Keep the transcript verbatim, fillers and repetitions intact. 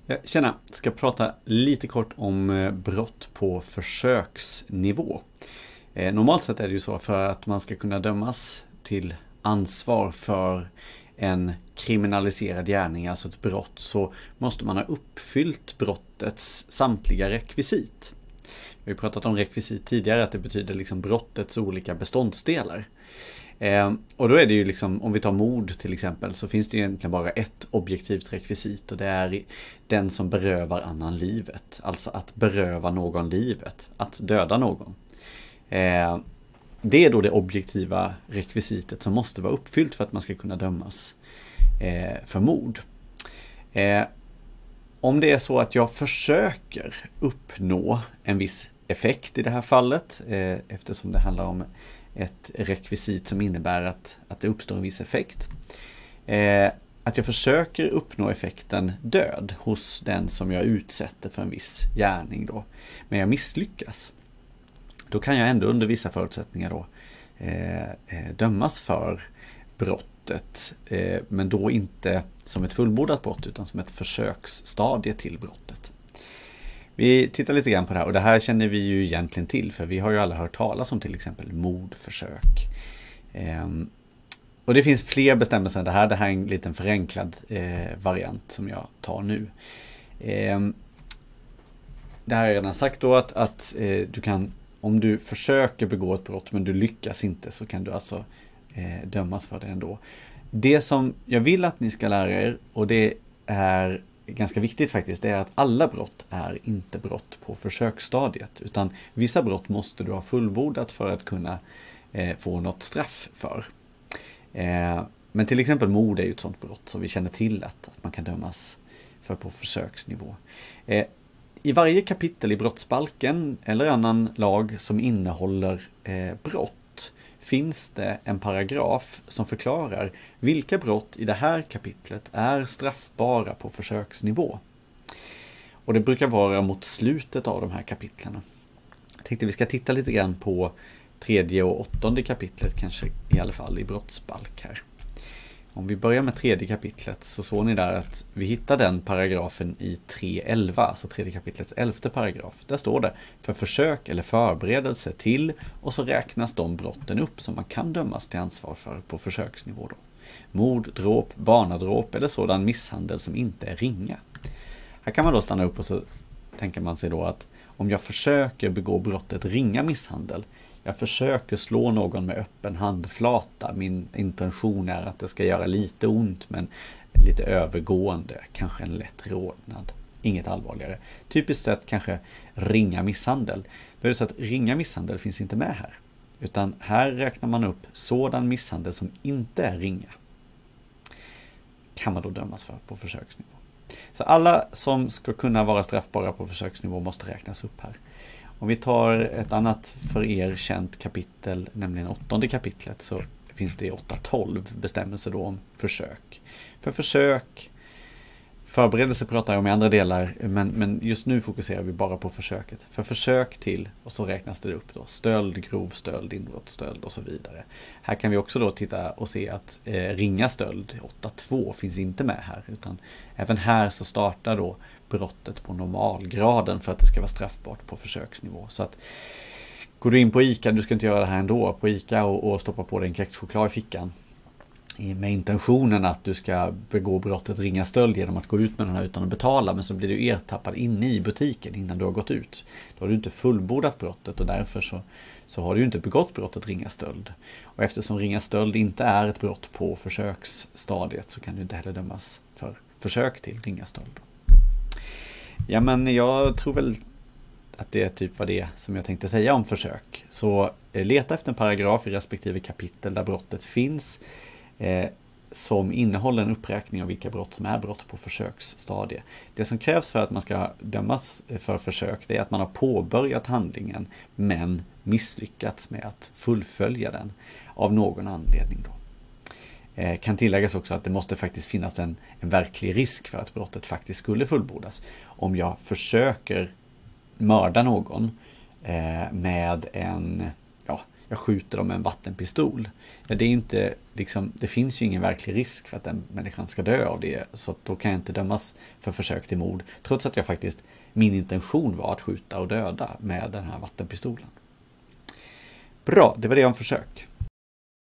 Tjena, jag ska prata lite kort om brott på försöksnivå. Normalt sett är det ju så för att man ska kunna dömas till ansvar för en kriminaliserad gärning, alltså ett brott, så måste man ha uppfyllt brottets samtliga rekvisit. Vi har pratat om rekvisit tidigare, att det betyder liksom brottets olika beståndsdelar. Eh, och då är det ju liksom, om vi tar mord till exempel, så finns det egentligen bara ett objektivt rekvisit, och det är den som berövar annan livet. Alltså att beröva någon livet, att döda någon. Eh, det är då det objektiva rekvisitet som måste vara uppfyllt för att man ska kunna dömas eh, för mord. Eh, om det är så att jag försöker uppnå en viss effekt i det här fallet, eh, eftersom det handlar om ett rekvisit som innebär att, att det uppstår en viss effekt. Eh, att jag försöker uppnå effekten död hos den som jag utsätter för en viss gärning då. Men jag misslyckas. Då kan jag ändå under vissa förutsättningar då eh, dömas för brottet. Eh, men då inte som ett fullbordat brott utan som ett försöksstadie till brottet. Vi tittar lite grann på det här, och det här känner vi ju egentligen till, för vi har ju alla hört talas om till exempel mordförsök. Ehm, och det finns fler bestämmelser än det här. Det här är en liten förenklad eh, variant som jag tar nu. Ehm, det här har jag redan sagt då att, att eh, du kan, om du försöker begå ett brott men du lyckas inte, så kan du alltså eh, dömas för det ändå. Det som jag vill att ni ska lära er, och det är ganska viktigt faktiskt, det är att alla brott är inte brott på försöksstadiet, utan vissa brott måste du ha fullbordat för att kunna eh, få något straff för. Eh, men till exempel mord är ju ett sådant brott som vi känner till att, att man kan dömas för på försöksnivå. Eh, I varje kapitel i brottsbalken eller annan lag som innehåller eh, brott finns det en paragraf som förklarar vilka brott i det här kapitlet är straffbara på försöksnivå. Och det brukar vara mot slutet av de här kapitlen. Jag tänkte vi ska titta lite grann på tredje och åttonde kapitlet, kanske i alla fall i brottsbalk här. Om vi börjar med tredje kapitlet, så såg ni där att vi hittar den paragrafen i tre elva, alltså tredje kapitlets elfte paragraf. Där står det för försök eller förberedelse till, och så räknas de brotten upp som man kan dömas till ansvar för på försöksnivå då. Mord, dråp, barnadråp eller sådan misshandel som inte är ringa. Här kan man då stanna upp och så tänker man sig då att om jag försöker begå brottet ringa misshandel, jag försöker slå någon med öppen handflata. Min intention är att det ska göra lite ont, men lite övergående. Kanske en lätt rodnad. Inget allvarligare. Typiskt sett kanske ringa misshandel. Då är det så att ringa misshandel finns inte med här. Utan här räknar man upp sådan misshandel som inte är ringa. Kan man då dömas för på försöksnivå. Så alla som ska kunna vara straffbara på försöksnivå måste räknas upp här. Om vi tar ett annat för er känt kapitel, nämligen åttonde kapitlet, så finns det i åtta tolv bestämmelser då om försök. För försök, förberedelse pratar jag om i andra delar, men, men just nu fokuserar vi bara på försöket. För försök till, och så räknas det upp då, stöld, grov stöld, inbrottsstöld och så vidare. Här kan vi också då titta och se att eh, ringa stöld, åtta två, finns inte med här, utan även här så startar då brottet på normalgraden för att det ska vara straffbart på försöksnivå. Så att går du in på ICA, du ska inte göra det här ändå, på ICA och, och stoppa på dig en kexchoklad i fickan med intentionen att du ska begå brottet ringa stöld genom att gå ut med den här utan att betala, men så blir du ertappad inne i butiken innan du har gått ut. Då har du inte fullbordat brottet, och därför så, så har du inte begått brottet ringa stöld. Och eftersom ringa stöld inte är ett brott på försöksstadiet, så kan du inte heller dömas för försök till ringa stöld. Ja, men jag tror väl att det är typ vad det är som jag tänkte säga om försök. Så eh, leta efter en paragraf i respektive kapitel där brottet finns eh, som innehåller en uppräkning av vilka brott som är brott på försöksstadie. Det som krävs för att man ska dömas för försök, det är att man har påbörjat handlingen men misslyckats med att fullfölja den av någon anledning då. Kan tilläggas också att det måste faktiskt finnas en, en verklig risk för att brottet faktiskt skulle fullbordas. Om jag försöker mörda någon eh, med en, ja, jag skjuter dem med en vattenpistol. Ja, det är inte, liksom, det finns ju ingen verklig risk för att den människan ska dö av det, så då kan jag inte dömas för försök till mord, trots att jag faktiskt, min intention var att skjuta och döda med den här vattenpistolen. Bra, det var det om försök.